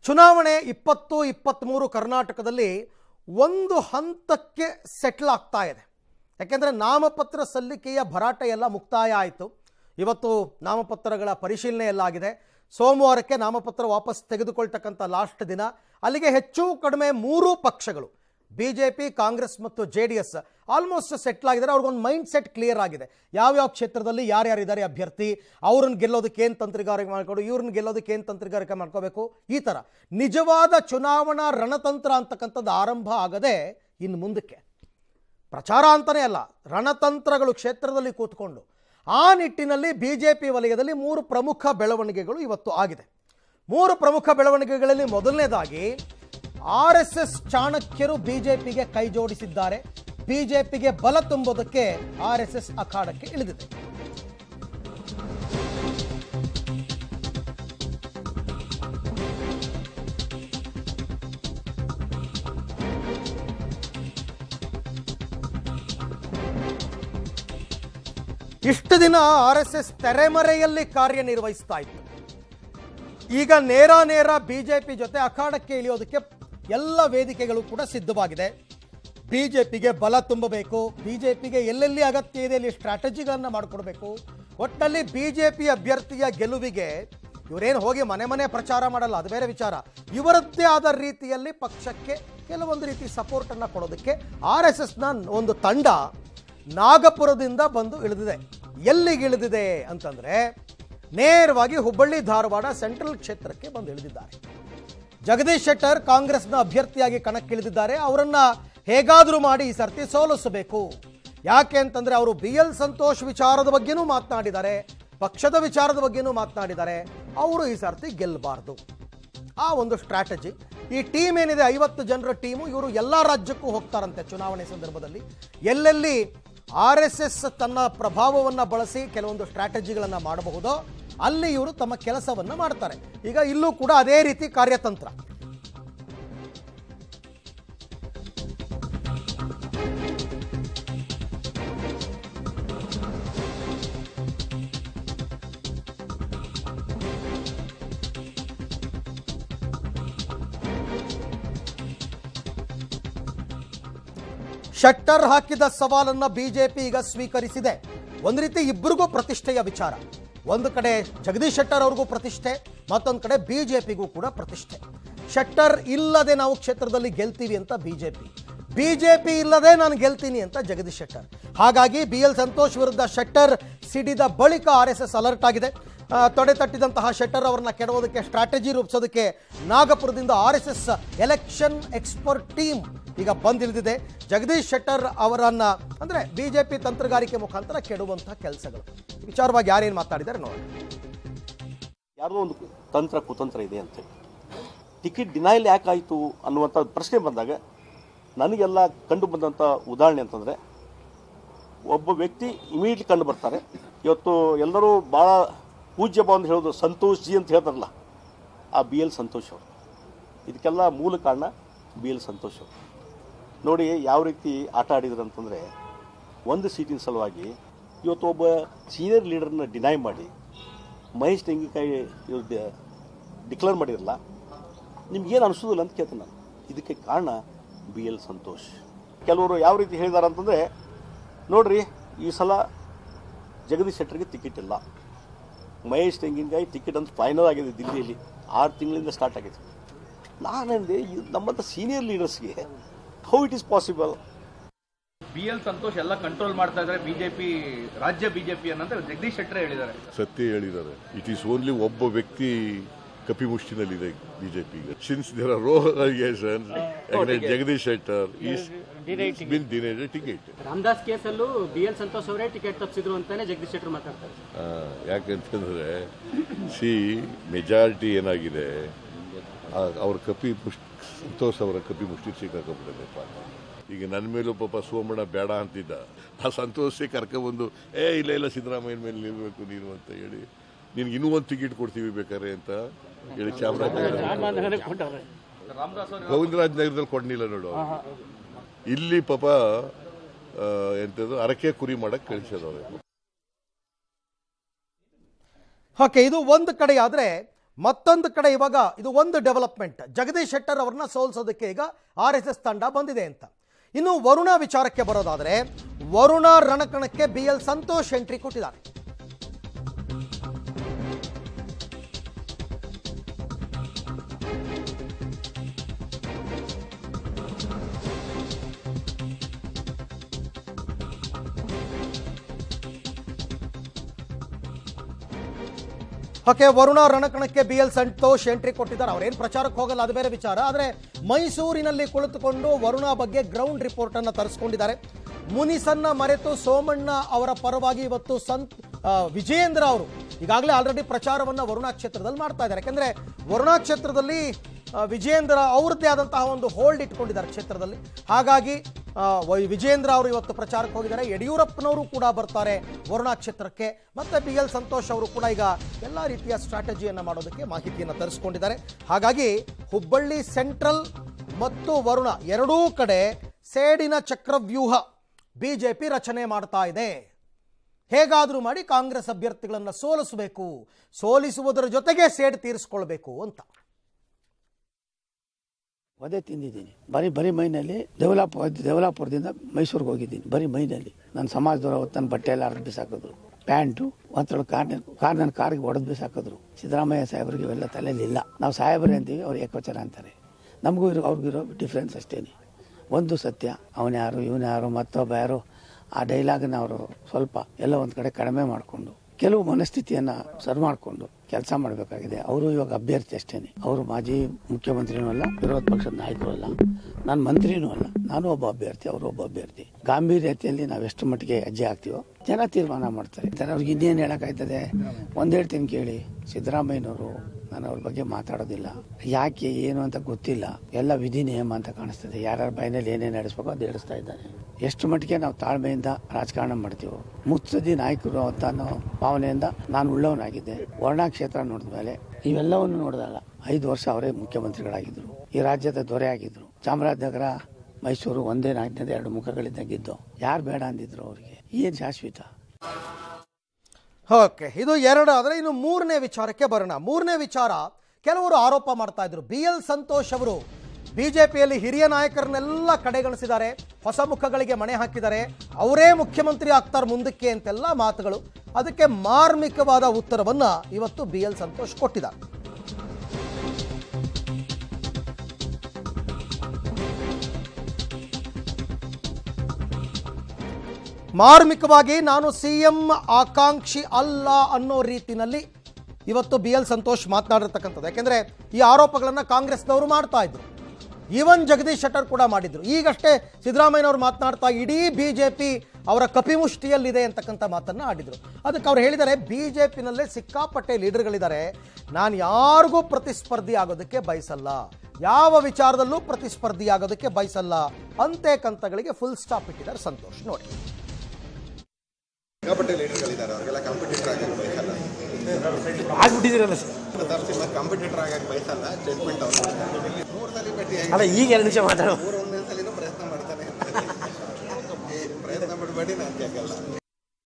ಚುನಾವಣೆ 2023 ಕರ್ನಾಟಕದಲ್ಲಿ ಒಂದು ಹಂತಕ್ಕೆ ಸೆಟ್ಲ್ ಆಗ್ತಾ ಇದೆ. ಯಾಕೆಂದರೆ ನಾಮಪತ್ರ ಸಲ್ಲಿಕೆಯ ಭರಾಟೆ ಎಲ್ಲ ಮುಕ್ತಾಯ ಆಯಿತು. ಇವತ್ತು ನಾಮಪತ್ರಗಳ ಪರಿಶೀಲನೆ ಎಲ್ಲ ಆಗಿದೆ. ಸೋಮವಾರಕ್ಕೆ ನಾಮಪತ್ರ ವಾಪಸ್ ತೆಗೆದುಕೊಳ್ತಕ್ಕಂಥ ಲಾಸ್ಟ್ ದಿನ. ಅಲ್ಲಿಗೆ ಹೆಚ್ಚು ಕಡಿಮೆ 3 ಪಕ್ಷಗಳು BJP, ಕಾಂಗ್ರೆಸ್ ಮತ್ತು JDS ಆಲ್ಮೋಸ್ಟ್ ಸೆಟ್ಲ್ ಆಗಿದ್ದಾರೆ. ಅವ್ರಿಗೊಂದು ಮೈಂಡ್ ಸೆಟ್ ಕ್ಲಿಯರ್ ಆಗಿದೆ. ಯಾವ್ಯಾವ ಕ್ಷೇತ್ರದಲ್ಲಿ ಯಾರ್ಯಾರಿದ್ದಾರೆ ಅಭ್ಯರ್ಥಿ, ಅವ್ರನ್ನ ಗೆಲ್ಲೋದಕ್ಕೆ ಏನು ತಂತ್ರಗಾರಿಕೆ ಮಾಡ್ಕೊಂಡು, ಇವ್ರನ್ನ ಗೆಲ್ಲೋದಕ್ಕೆ ಏನು ತಂತ್ರಗಾರಿಕೆ ಮಾಡ್ಕೋಬೇಕು, ಈ ಥರ ನಿಜವಾದ ಚುನಾವಣಾ ರಣತಂತ್ರ ಅಂತಕ್ಕಂಥದ್ದು ಆರಂಭ ಆಗದೆ ಇನ್ನು ಮುಂದಕ್ಕೆ ಪ್ರಚಾರ ಅಂತಲೇ ಅಲ್ಲ, ರಣತಂತ್ರಗಳು ಕ್ಷೇತ್ರದಲ್ಲಿ ಕೂತ್ಕೊಂಡು ಆ ನಿಟ್ಟಿನಲ್ಲಿ BJP ವಲಯದಲ್ಲಿ 3 ಪ್ರಮುಖ ಬೆಳವಣಿಗೆಗಳು ಇವತ್ತು ಆಗಿದೆ. 3 ಪ್ರಮುಖ ಬೆಳವಣಿಗೆಗಳಲ್ಲಿ ಮೊದಲನೇದಾಗಿ RSS ಚಾಣಕ್ಯರು BJPಗೆ ಕೈ ಜೋಡಿಸಿದ್ದಾರೆ. BJPಗೆ ಬಲ ತುಂಬೋದಕ್ಕೆ RSS ಅಖಾಡಕ್ಕೆ ಇಳಿದಿದೆ. ಇಷ್ಟು ದಿನ RSS ತೆರೆಮರೆಯಲ್ಲಿ ಕಾರ್ಯನಿರ್ವಹಿಸ್ತಾ ಇತ್ತು. ಈಗ ನೇರ BJP ಜೊತೆ ಅಖಾಡಕ್ಕೆ ಇಳಿಯೋದಕ್ಕೆ ಎಲ್ಲ ವೇದಿಕೆಗಳು ಕೂಡ ಸಿದ್ಧವಾಗಿದೆ. BJPಗೆ ಬಲ ತುಂಬಬೇಕು, BJPಗೆ ಎಲ್ಲೆಲ್ಲಿ ಅಗತ್ಯ ಇದೆ ಅಲ್ಲಿ ಸ್ಟ್ರಾಟಜಿಗಳನ್ನು ಮಾಡಿಕೊಡ್ಬೇಕು. ಒಟ್ಟಿನಲ್ಲಿ BJP ಅಭ್ಯರ್ಥಿಯ ಗೆಲುವಿಗೆ ಇವರೇನು ಹೋಗಿ ಮನೆ ಪ್ರಚಾರ ಮಾಡಲ್ಲ, ಅದು ಬೇರೆ ವಿಚಾರ. ಇವರದ್ದೇ ಆದ ರೀತಿಯಲ್ಲಿ ಪಕ್ಷಕ್ಕೆ ಕೆಲವೊಂದು ರೀತಿ ಸಪೋರ್ಟನ್ನು ಕೊಡೋದಕ್ಕೆ RSSನ ಒಂದು ತಂಡ ನಾಗಪುರದಿಂದ ಬಂದು ಇಳಿದಿದೆ. ಎಲ್ಲಿಗೆ ಇಳಿದಿದೆ ಅಂತಂದರೆ ನೇರವಾಗಿ ಹುಬ್ಬಳ್ಳಿ ಧಾರವಾಡ ಸೆಂಟ್ರಲ್ ಕ್ಷೇತ್ರಕ್ಕೆ ಬಂದು ಇಳಿದಿದ್ದಾರೆ. ಜಗದೀಶ್ ಶೆಟ್ಟರ್ ಕಾಂಗ್ರೆಸ್ನ ಅಭ್ಯರ್ಥಿಯಾಗಿ ಕಣಕ್ಕಿಳಿದಿದ್ದಾರೆ. ಅವರನ್ನು ಹೇಗಾದರೂ ಮಾಡಿ ಈ ಸರ್ತಿ ಸೋಲಿಸಬೇಕು. ಯಾಕೆ ಅಂತಂದರೆ ಅವರು BL ಸಂತೋಷ್ ವಿಚಾರದ ಬಗ್ಗೆನೂ ಮಾತನಾಡಿದ್ದಾರೆ, ಪಕ್ಷದ ವಿಚಾರದ ಬಗ್ಗೆನೂ ಮಾತನಾಡಿದ್ದಾರೆ. ಅವರು ಈ ಸರ್ತಿ ಗೆಲ್ಲಬಾರ್ದು, ಆ ಒಂದು ಸ್ಟ್ರಾಟಜಿ. ಈ ಟೀಮ್ ಏನಿದೆ 50 ಜನರ ಟೀಮು, ಇವರು ಎಲ್ಲ ರಾಜ್ಯಕ್ಕೂ ಹೋಗ್ತಾರಂತೆ ಚುನಾವಣೆ ಸಂದರ್ಭದಲ್ಲಿ. ಎಲ್ಲೆಲ್ಲಿ RSS ತನ್ನ ಪ್ರಭಾವವನ್ನು ಬಳಸಿ ಕೆಲವೊಂದು ಸ್ಟ್ರಾಟಜಿಗಳನ್ನು ಮಾಡಬಹುದೋ ಅಲ್ಲಿ ಇವರು ತಮ್ಮ ಕೆಲಸವನ್ನು ಮಾಡ್ತಾರೆ. ಈಗ ಇಲ್ಲೂ ಕೂಡ ಅದೇ ರೀತಿ ಕಾರ್ಯತಂತ್ರ. ಶೆಟ್ಟರ್ ಹಾಕಿದ ಸವಾಲನ್ನು BJP ಈಗ ಸ್ವೀಕರಿಸಿದೆ. ಒಂದು ರೀತಿ ಇಬ್ಬರಿಗೂ ಪ್ರತಿಷ್ಠೆಯ ವಿಚಾರ. ಒಂದು ಕಡೆ ಜಗದೀಶ್ ಶೆಟ್ಟರ್ ಅವ್ರಿಗೂ ಪ್ರತಿಷ್ಠೆ, ಮತ್ತೊಂದು ಕಡೆ BJPಗೂ ಕೂಡ ಪ್ರತಿಷ್ಠೆ. ಶೆಟ್ಟರ್ ಇಲ್ಲದೆ ನಾವು ಕ್ಷೇತ್ರದಲ್ಲಿ ಗೆಲ್ತೀವಿ ಅಂತ BJP ಇಲ್ಲದೆ ನಾನು ಗೆಲ್ತೀನಿ ಅಂತ ಜಗದೀಶ್ ಶೆಟ್ಟರ್. ಹಾಗಾಗಿ BL ಸಂತೋಷ್ ವಿರುದ್ಧ ಶೆಟ್ಟರ್ ಸಿಡಿದ ಬಳಿಕ RSS ಅಲರ್ಟ್ ಆಗಿದೆ. ತೊಡೆ ತಟ್ಟಿದಂತಹ ಶೆಟ್ಟರ್ ಅವರನ್ನ ಕೆಡವೋದಕ್ಕೆ ಸ್ಟ್ರಾಟಜಿ ರೂಪಿಸೋದಕ್ಕೆ ನಾಗಪುರದಿಂದ RSS ಎಲೆಕ್ಷನ್ ಎಕ್ಸ್ಪರ್ಟ್ ಟೀಮ್ ಈಗ ಬಂದಿಳಿದಿದೆ. ಜಗದೀಶ್ ಶೆಟ್ಟರ್ ಅವರನ್ನ ಅಂದರೆ BJP ತಂತ್ರಗಾರಿಕೆ ಮುಖಾಂತರ ಕೆಡುವಂತಹ ಕೆಲಸಗಳು. ವಿಚಾರವಾಗಿ ಯಾರೇನು ಮಾತಾಡಿದ್ದಾರೆ ನೋಡೋಣ. ಯಾರ್ದೋ ಒಂದು ತಂತ್ರ ಕುತಂತ್ರ ಇದೆ ಅಂತೇಳಿ ಟಿಕೆಟ್ ಡಿನೈಲ್ ಯಾಕಾಯಿತು ಅನ್ನುವಂಥ ಪ್ರಶ್ನೆ ಬಂದಾಗ ನನಗೆಲ್ಲ ಕಂಡು ಬಂದಂಥ ಉದಾಹರಣೆ ಅಂತಂದರೆ, ಒಬ್ಬ ವ್ಯಕ್ತಿ ಇಮಿಡಿಯೇಟ್ಲಿ ಕಂಡು ಬರ್ತಾರೆ. ಇವತ್ತು ಎಲ್ಲರೂ ಭಾಳ ಪೂಜ್ಯ ಭಾವ ಅಂತ ಹೇಳೋದು ಸಂತೋಷ್ ಜಿ ಅಂತ ಹೇಳ್ತಾರಲ್ಲ, ಆ BL ಸಂತೋಷ್ ಅವರು. ಇದಕ್ಕೆಲ್ಲ ಮೂಲ ಕಾರಣ BL ಸಂತೋಷ್ ಅವರು. ನೋಡಿ ಯಾವ ರೀತಿ ಆಟ ಆಡಿದ್ರು ಅಂತಂದರೆ, ಒಂದು ಸೀಟಿನ ಸಲುವಾಗಿ ಇವತ್ತು ಒಬ್ಬ ಸೀನಿಯರ್ ಲೀಡರ್ನ ಡಿನೈ ಮಾಡಿ ಮಹೇಶ್ ತೆಂಗಿನಕಾಯಿ ಇವ್ರು ಡಿಕ್ಲೇರ್ ಮಾಡಿರಲ್ಲ, ನಿಮ್ಗೇನು ಅನಿಸೋದಿಲ್ಲ ಅಂತ ಕೇಳ್ತೀನಿ ನಾನು. ಇದಕ್ಕೆ ಕಾರಣ BL ಸಂತೋಷ್. ಕೆಲವರು ಯಾವ ರೀತಿ ಹೇಳಿದ್ದಾರೆ ಅಂತಂದರೆ, ನೋಡ್ರಿ ಈ ಸಲ ಜಗದೀಶ್ ಶೆಟ್ಟರ್ಗೆ ಟಿಕೆಟ್ ಇಲ್ಲ, ಮಹೇಶ್ ತೆಂಗಿನಕಾಯಿ ಟಿಕೆಟ್ ಅಂತ ಫೈನಲ್ ಆಗಿದೆ ದಿಲ್ಲಿಯಲ್ಲಿ, 6 ತಿಂಗಳಿಂದ ಸ್ಟಾರ್ಟ್ ಆಗಿದೆ. ನಾನಂದೆ ನಮ್ಮಂಥ ಸೀನಿಯರ್ ಲೀಡರ್ಸ್ಗೆ how it is possible? BL Santosh ಎಲ್ಲ ಕಂಟ್ರೋಲ್ ಮಾಡ್ತಾ ಇದ್ದಾರೆ BJP, ರಾಜ್ಯ BJP ಅನ್ನಂತ ಜಗದೀಶ್ ಶೆಟ್ಟರ್ ಹೇಳಿದ್ದಾರೆ. ಸತ್ಯ ಹೇಳಿದ್ದಾರೆ. ಇಟ್ ಈಸ್ ಓನ್ಲಿ ಒಬ್ಬ ವ್ಯಕ್ತಿ ಕಪಿಮುಷ್ಟಿನಲ್ಲಿದೆ BJPಗೆ. Since there are no allegations against Jagadish Shettar is been denied ticket. Ramdas ಕೇಸಲ್ಲೂ BL ಸಂತೋಷ್ ಅವರೇ ಟಿಕೆಟ್ ತಪ್ಪಿಸಿದ್ರು ಅಂತಾನೆ ಜಗದೀಶ್ ಶೆಟ್ಟರ್ ಮಾತಾಡ್ತಾರೆ. ಯಾಕಂತಂದ್ರೆ ಮೆಜಾರಿಟಿ ಏನಾಗಿದೆ, ಅವ್ರ ಸಂತೋಷ್ ಅವರ ಕಪಿಮುಷ್ಟಿ ಸಿಕ್ಕಾಕೊಂಡ್ಬಿಟ್ಟಿದೆ. ಈಗ ನನ್ನ ಮೇಲೂ ಪಾಪ ಸೋಮಣ್ಣ ಬೇಡ ಅಂತಿದ್ದ, ಆ ಸಂತೋಷೇ ಕರ್ಕೊಬಂದು ಇಲ್ಲ ಸಿದ್ದರಾಮಯ್ಯನ ಮೇಲೆ ನಿಲ್ಬೇಕು ನೀನು ಅಂತ ಹೇಳಿ, ನಿನ್ಗೆ ಇನ್ನೂ ಒಂದು ಟಿಕೆಟ್ ಕೊಡ್ತೀವಿ ಬೇಕಾರೆ ಅಂತ ಹೇಳಿ ಚಾಮರಾಜನಗರ ಗೋವಿಂದರಾಜ್ ನಗರದಲ್ಲಿ ಕೊಡ್ನಿಲ್ಲ ನೋಡು. ಇಲ್ಲಿ ಪಾಪ ಎಂಥದ್ದು ಅರಕೆ ಕುರಿ ಮಾಡಕ್ಕೆ ಕಳಿಸೋದವ್ರೆ. ಓಕೆ, ಇದು ಒಂದು ಕಡೆ. ಆದರೆ ಮತ್ತೊಂದು ಕಡೆ ಇವಾಗ ಇದು ಒಂದು ಡೆವಲಪ್ಮೆಂಟ್, ಜಗದೀಶ್ ಶೆಟ್ಟರ್ ಅವರನ್ನ ಸೋಲಿಸೋದಕ್ಕೆ ಈಗ RSS ತಂಡ ಬಂದಿದೆ ಅಂತ. ಇನ್ನು ವರುಣ ವಿಚಾರಕ್ಕೆ ಬರೋದಾದರೆ, ವರುಣ ರಣಕಣಕ್ಕೆ BL ಸಂತೋಷ್ ಎಂಟ್ರಿ ಕೊಟ್ಟಿದ್ದಾರೆ. ಓಕೆ, ವರುಣ ರಣಕಣಕ್ಕೆ BL ಸಂತೋಷ್ ಎಂಟ್ರಿ ಕೊಟ್ಟಿದ್ದಾರೆ. ಅವರೇನು ಪ್ರಚಾರಕ್ಕೆ ಹೋಗಲ್ಲ, ಅದು ಬೇರೆ ವಿಚಾರ. ಆದರೆ ಮೈಸೂರಿನಲ್ಲಿ ಕುಳಿತುಕೊಂಡು ವರುಣ ಬಗ್ಗೆ ಗ್ರೌಂಡ್ ರಿಪೋರ್ಟ್ ಅನ್ನು ತರಿಸ್ಕೊಂಡಿದ್ದಾರೆ. ಮುನಿಸನ್ನ ಮರೆತು ಸೋಮಣ್ಣ ಅವರ ಪರವಾಗಿ ಇವತ್ತು ವಿಜಯೇಂದ್ರ ಅವರು ಈಗಾಗಲೇ ಆಲ್ರೆಡಿ ಪ್ರಚಾರವನ್ನು ವರುಣ ಕ್ಷೇತ್ರದಲ್ಲಿ ಮಾಡ್ತಾ ಇದ್ದಾರೆ. ಯಾಕೆಂದರೆ ವರುಣ ಕ್ಷೇತ್ರದಲ್ಲಿ ವಿಜಯೇಂದ್ರ ಅವ್ರದ್ದೇ ಆದಂತಹ ಒಂದು ಹೋಲ್ಡ್ ಇಟ್ಕೊಂಡಿದ್ದಾರೆ ಕ್ಷೇತ್ರದಲ್ಲಿ. ಹಾಗಾಗಿ ವಿಜಯೇಂದ್ರ ಅವರು ಇವತ್ತು ಪ್ರಚಾರಕ್ಕೆ ಹೋಗಿದ್ದಾರೆ. ಯಡಿಯೂರಪ್ಪನವರು ಕೂಡ ಬರ್ತಾರೆ ವರುಣಾ ಕ್ಷೇತ್ರಕ್ಕೆ. ಮತ್ತು BL ಸಂತೋಷ್ ಅವರು ಕೂಡ ಈಗ ಎಲ್ಲ ರೀತಿಯ ಸ್ಟ್ರಾಟಜಿಯನ್ನು ಮಾಡೋದಕ್ಕೆ ಮಾಹಿತಿಯನ್ನು ತರಿಸ್ಕೊಂಡಿದ್ದಾರೆ. ಹಾಗಾಗಿ ಹುಬ್ಬಳ್ಳಿ ಸೆಂಟ್ರಲ್ ಮತ್ತು ವರುಣ ಎರಡೂ ಕಡೆ ಸೇಡಿನ ಚಕ್ರವ್ಯೂಹ BJP ರಚನೆ ಮಾಡ್ತಾ ಇದೆ. ಹೇಗಾದರೂ ಮಾಡಿ ಕಾಂಗ್ರೆಸ್ ಅಭ್ಯರ್ಥಿಗಳನ್ನು ಸೋಲಿಸುವುದರ ಜೊತೆಗೆ ಸೇಡು ತೀರಿಸ್ಕೊಳ್ಬೇಕು ಅಂತ. ಒದೆ ತಿಂದಿದ್ದೀನಿ. ಬರೀ ಮೈನಲ್ಲಿ ದೇವಲಾಪುರದಿಂದ ಮೈಸೂರಿಗೆ ಹೋಗಿದ್ದೀನಿ. ಬರೀ ಮೈನಲ್ಲಿ ನನ್ನ ಸಮಾಜದವರು ಅವತ್ತು ನನ್ನ ಬಟ್ಟೆ ಎಲ್ಲ ಹರಿದು ಬಿಸಾಕಿದ್ರು. ಪ್ಯಾಂಟು ಒಂಥರ ನನ್ನ ಕಾರಿಗೆ ಹೊಡೆದು ಬಿಸಾಕಿದ್ರು. ಸಿದ್ದರಾಮಯ್ಯ ಸಾಹೇಬರಿಗೆ ಇವೆಲ್ಲ ತಲೆಯಲ್ಲಿ ಇಲ್ಲ. ನಾವು ಸಾಹೇಬರೇ ಅಂತೀವಿ, ಅವ್ರು ಏಕವಚನ ಅಂತಾರೆ. ನಮಗೂ ಅವ್ರಿಗಿರೋ ಡಿಫ್ರೆನ್ಸ್ ಅಷ್ಟೇನೆ. ಒಂದು ಸತ್ಯ, ಅವನ್ಯಾರು ಇವನ್ಯಾರು ಮತ್ತೊಬ್ಬ ಯಾರು, ಆ ಡೈಲಾಗನ್ನ ಅವರು ಸ್ವಲ್ಪ ಎಲ್ಲ ಒಂದು ಕಡೆ ಕಡಿಮೆ ಮಾಡಿಕೊಂಡು ಕೆಲವು ಮನಸ್ಥಿತಿಯನ್ನು ಸರಿ ಮಾಡಿಕೊಂಡು ಕೆಲಸ ಮಾಡಬೇಕಾಗಿದೆ. ಅವರು ಇವಾಗ ಅಭ್ಯರ್ಥಿ ಅಷ್ಟೇನೆ. ಅವರು ಮಾಜಿ ಮುಖ್ಯಮಂತ್ರಿನೂ ಅಲ್ಲ, ವಿರೋಧ ಪಕ್ಷದ ನಾಯಕರು ಅಲ್ಲ, ನಾನು ಮಂತ್ರಿನೂ ಅಲ್ಲ. ನಾನು ಒಬ್ಬ ಅಭ್ಯರ್ಥಿ, ಅವರು ಒಬ್ಬ ಅಭ್ಯರ್ಥಿ. ಗಾಂಭೀರ್ಯತೆಯಲ್ಲಿ ನಾವು ಎಷ್ಟು ಮಟ್ಟಿಗೆ ಹೆಜ್ಜೆ ಆಗ್ತೀವೋ ಜನ ತೀರ್ಮಾನ ಮಾಡ್ತಾರೆ. ಅವ್ರಿಗೆ ಇನ್ನೇನು ಹೇಳೋಕ್ಕಾಯ್ತದೆ? ಒಂದು ಹೇಳ್ತೀನಿ ಕೇಳಿ, ಸಿದ್ದರಾಮಯ್ಯನವರು ನಾನು ಅವ್ರ ಬಗ್ಗೆ ಮಾತಾಡೋದಿಲ್ಲ. ಯಾಕೆ ಏನು ಅಂತ ಗೊತ್ತಿಲ್ಲ. ಎಲ್ಲ ವಿಧಿ ನಿಯಮ ಅಂತ ಕಾಣಿಸ್ತದೆ. ಯಾರ್ಯಾರ ಬಾಯಿನಲ್ಲಿ ಏನೇನು ನಡೆಸ್ಬೇಕೋ ಅದು ನಡೆಸ್ತಾ ಇದ್ದಾನೆ. ಎಷ್ಟು ಮಟ್ಟಿಗೆ ನಾವು ತಾಳ್ಮೆಯಿಂದ ರಾಜಕಾರಣ ಮಾಡ್ತೀವೋ, ಮುತ್ಸದಿ ನಾಯಕರು ಅಂತ ಅನ್ನೋ ಭಾವನೆಯಿಂದ ನಾನು ಉಳ್ಳವನಾಗಿದ್ದೆ. ವರ್ಣಾ ಕ್ಷೇತ್ರ ನೋಡಿದ ಮೇಲೆ ಇವೆಲ್ಲವನ್ನು ನೋಡಿದಾಗ 5 ವರ್ಷ ಅವರೇ ಮುಖ್ಯಮಂತ್ರಿಗಳಾಗಿದ್ರು, ಈ ರಾಜ್ಯದ ದೊರೆ ಆಗಿದ್ರು. ಚಾಮರಾಜನಗರ, ಮೈಸೂರು ಒಂದೇ ನಾಣ್ಯದ 2 ಮುಖಗಳಿದ್ದಾಗಿದ್ದು. ಯಾರು ಬೇಡ ಅಂದಿದ್ರು ಅವರಿಗೆ? ಏನು ಶಾಶ್ವತ? ಓಕೆ, ಇದು 2 ಆದರೆ ಇನ್ನು 3ನೇ ವಿಚಾರಕ್ಕೆ ಬರೋಣ. 3ನೇ ವಿಚಾರ, ಕೆಲವರು ಆರೋಪ ಮಾಡ್ತಾ ಇದ್ರು BL ಸಂತೋಷ್ ಅವರು BJPಯಲ್ಲಿ ಹಿರಿಯ ನಾಯಕರನ್ನೆಲ್ಲ ಕಡೆಗಣಿಸಿದ್ದಾರೆ, ಹೊಸ ಮುಖಗಳಿಗೆ ಮಣೆ ಹಾಕಿದ್ದಾರೆ, ಅವರೇ ಮುಖ್ಯಮಂತ್ರಿ ಆಗ್ತಾರೆ ಮುಂದಕ್ಕೆ ಅಂತೆಲ್ಲ ಮಾತುಗಳು. ಅದಕ್ಕೆ ಮಾರ್ಮಿಕವಾದ ಉತ್ತರವನ್ನು ಇವತ್ತು BL ಸಂತೋಷ್ ಕೊಟ್ಟಿದ್ದಾರೆ. ಮಾರ್ಮಿಕವಾಗಿ ನಾನು CM ಆಕಾಂಕ್ಷಿ ಅಲ್ಲ ಅನ್ನೋ ರೀತಿಯಲ್ಲಿ ಇವತ್ತು BL ಸಂತೋಷ್ ಮಾತನಾಡಿರ್ತಕ್ಕಂಥದ್ದು. ಯಾಕೆಂದರೆ ಈ ಆರೋಪಗಳನ್ನು ಕಾಂಗ್ರೆಸ್ನವರು ಮಾಡ್ತಾ ಇದ್ರು, ಈವನ್ ಜಗದೀಶ್ ಶೆಟ್ಟರ್ ಕೂಡ ಮಾಡಿದ್ರು. ಈಗಷ್ಟೇ ಸಿದ್ದರಾಮಯ್ಯನವರು ಮಾತನಾಡ್ತಾ ಇಡೀ BJP ಅವರ ಕಪಿಮುಷ್ಟಿಯಲ್ಲಿದೆ ಅಂತಕ್ಕಂಥ ಮಾತನ್ನು ಆಡಿದರು. ಅದಕ್ಕೆ ಅವ್ರು ಹೇಳಿದ್ದಾರೆ, BJPನಲ್ಲೇ ಸಿಕ್ಕಾಪಟ್ಟೆ ಲೀಡರ್ಗಳಿದ್ದಾರೆ, ನಾನು ಯಾರಿಗೂ ಪ್ರತಿಸ್ಪರ್ಧಿ ಆಗೋದಕ್ಕೆ ಬಯಸಲ್ಲ, ಯಾವ ವಿಚಾರದಲ್ಲೂ ಪ್ರತಿಸ್ಪರ್ಧಿ ಆಗೋದಕ್ಕೆ ಬಯಸಲ್ಲ ಅಂತೆ ಕಂತಗಳಿಗೆ ಫುಲ್ ಸ್ಟಾಪ್ ಇಟ್ಟಿದ್ದಾರೆ ಸಂತೋಷ್. ನೋಡಿ, ಲೀಡರ್ಗಳಿದ್ದಾರೆ, ಅವ್ರಿಗೆಲ್ಲ ಕಾಂಪಿಟೇಟರ್ ಆಗಕ್ಕೆ ಬಯಸಲ್ಲ, ಆಗ್ಬಿಟ್ಟಿದ್ದೀರಲ್ಲ ಕಾಂಪಿಟೇಟರ್ ಆಗಕ್ಕೆ ಬಯಸಲ್ಲ. ಸ್ಟೇಟ್ಮೆಂಟ್ ಅವರು 3 ಸಲ ಭೇಟಿ ಅಲ್ಲ, ಈಗ 2 ನಿಮಿಷ ಮಾತಾಡೋ, 3 ಒಂದೇ ಸಲಿನೂ ಪ್ರಯತ್ನ ಮಾಡ್ತಾನೆ. ಪ್ರಯತ್ನ ಬಿಡಬೇಡಿ, ನಾನು ಆಗಲ್ಲ.